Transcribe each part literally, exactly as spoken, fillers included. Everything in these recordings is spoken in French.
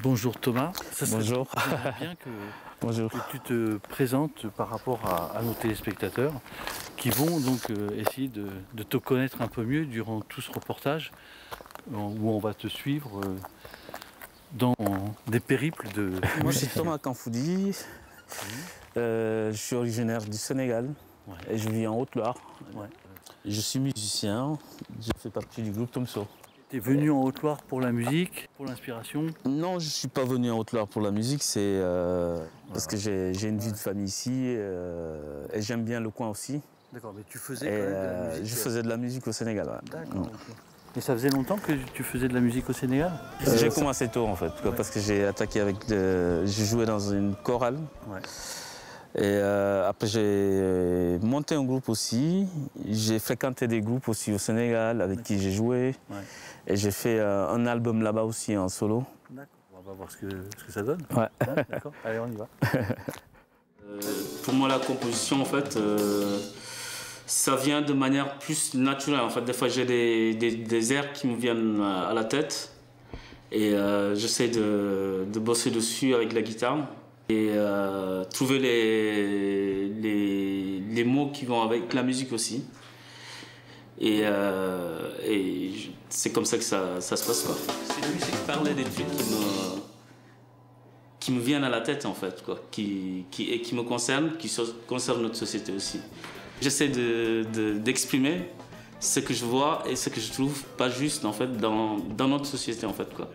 Bonjour Thomas. Ça serait Bonjour. bien que, Bonjour. que tu te présentes par rapport à, à nos téléspectateurs qui vont donc euh, essayer de, de te connaître un peu mieux durant tout ce reportage où on va te suivre euh, dans des périples de Moi c'est musiciens. Thomas Kanfoudi, euh, je suis originaire du Sénégal Ouais. et je vis en Haute-Loire. Ouais. Je suis musicien, je fais partie du groupe Tomso. Tu es venu en Haute-Loire pour la musique, pour l'inspiration? Non, je ne suis pas venu en Haute-Loire pour la musique, c'est euh, parce Voilà. que j'ai une vie de famille ici euh, et j'aime bien le coin aussi. D'accord, mais tu faisais Et, quand même de la euh, musique. je faisais de la musique au Sénégal. Ouais. D'accord. Ok. Et ça faisait longtemps que tu faisais de la musique au Sénégal? Euh, j'ai commencé tôt en fait, quoi, Ouais. parce que j'ai attaqué avec, de... j'ai joué dans une chorale. Ouais. Et euh, après j'ai monté un groupe aussi, j'ai fréquenté des groupes aussi au Sénégal avec qui j'ai joué. Ouais. Et j'ai fait euh, un album là-bas aussi en solo. D'accord, on va voir ce que, ce que ça donne. Ouais. Ouais, d'accord, allez on y va. Euh, pour moi la composition en fait, euh, ça vient de manière plus naturelle. En fait, des fois j'ai des, des, des airs qui me viennent à la tête et euh, j'essaie de, de bosser dessus avec la guitare. Et euh, trouver les, les, les mots qui vont avec la musique aussi. Et, euh, et c'est comme ça que ça, ça se passe, quoi. C'est lui qui parlait des trucs qui me, qui me viennent à la tête en fait, quoi, qui, qui, et qui me concernent, qui concernent notre société aussi. J'essaie de, de, d'exprimer ce que je vois et ce que je trouve pas juste en fait dans, dans notre société en fait, quoi.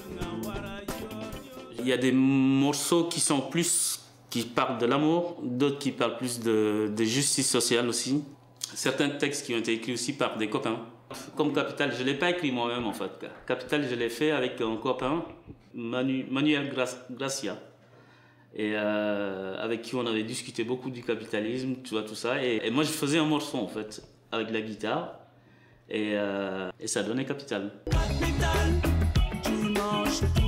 Il y a des morceaux qui sont plus, qui parlent de l'amour, d'autres qui parlent plus de, de justice sociale aussi. Certains textes qui ont été écrits aussi par des copains. Comme Capital, je ne l'ai pas écrit moi-même en fait. Capital, je l'ai fait avec un copain, Manu, Manuel Gracia, et euh, avec qui on avait discuté beaucoup du capitalisme, tu vois, tout ça. Et, et moi, je faisais un morceau en fait, avec la guitare, et, euh, et ça donnait Capital. Capital, tu manges tout.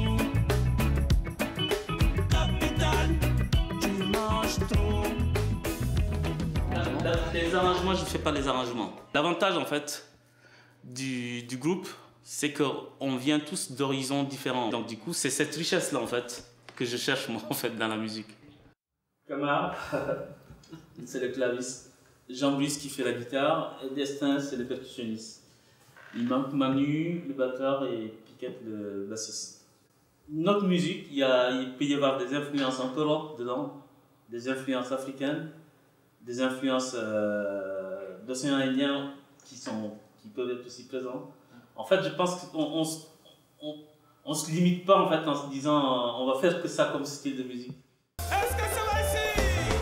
Les arrangements, je ne fais pas les arrangements. L'avantage en fait du, du groupe, c'est qu'on vient tous d'horizons différents. Donc du coup, c'est cette richesse-là en fait que je cherche moi en fait dans la musique. Camara, c'est le claviste. Jean-Brice qui fait la guitare et Destin, c'est le percussionniste. Il manque Manu, le batteur, et Piquette, le bassiste. Notre musique, il, y a, il peut y avoir des influences un peu rock dedans, des influences africaines, des influences euh, d'océan Indien qui, sont, qui peuvent être aussi présentes. En fait, je pense qu'on on, on, on se limite pas en, fait, en se disant on va faire que ça comme style de musique. Est-ce que ça va ici?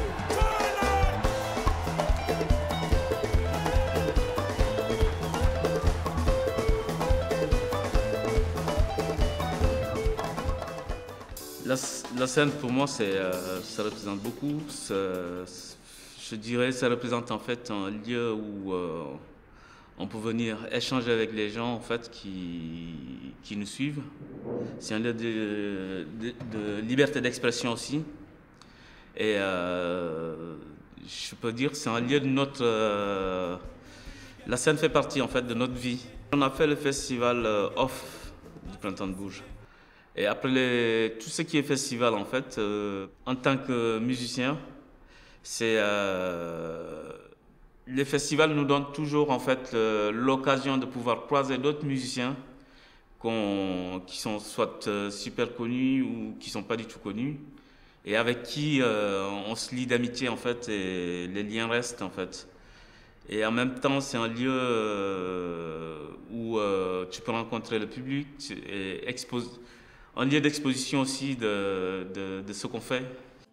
La, la scène pour moi, c'est, euh, ça représente beaucoup. Je dirais ça représente en fait un lieu où euh, on peut venir échanger avec les gens en fait, qui, qui nous suivent. C'est un lieu de, de, de liberté d'expression aussi. Et euh, je peux dire que c'est un lieu de notre... Euh, la scène fait partie en fait de notre vie. On a fait le festival euh, Off du Printemps de Bourges. Et après les, tout ce qui est festival en fait, euh, en tant que musicien, c'est euh, les festivals nous donnent toujours en fait l'occasion de pouvoir croiser d'autres musiciens qu'on, qui sont soit euh, super connus ou qui sont pas du tout connus et avec qui euh, on se lie d'amitié en fait et les liens restent en fait. Et en même temps, c'est un lieu euh, où euh, tu peux rencontrer le public et exposer, un lieu d'exposition aussi de, de, de ce qu'on fait.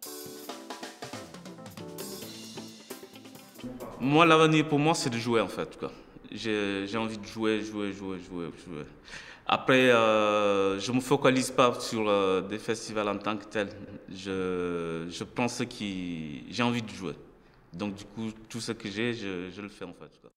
Moi, l'avenir pour moi, c'est de jouer en fait, quoi. J'ai envie de jouer, jouer, jouer, jouer, jouer. Après, euh, je ne me focalise pas sur euh, des festivals en tant que tel. Je, je prends ce qui... J'ai envie de jouer. Donc du coup, tout ce que j'ai, je, je le fais en fait, quoi.